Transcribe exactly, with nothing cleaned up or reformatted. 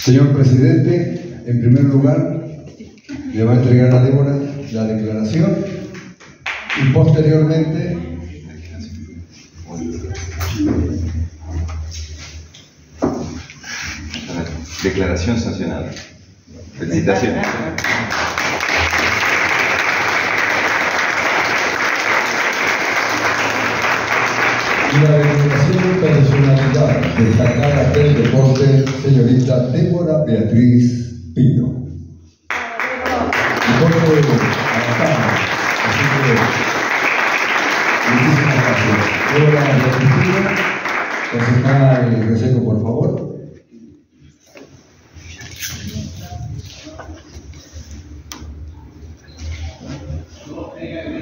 Señor presidente, en primer lugar, le va a entregar a Débora la declaración y posteriormente declaración sancionada. Felicitaciones. La declaración de personalidad destacada del deporte, señorita Débora Beatriz Pino. Deporte adaptado. Así que, muchísimas gracias. Débora Beatriz Pino, concejal el Reseco, por favor. Eh,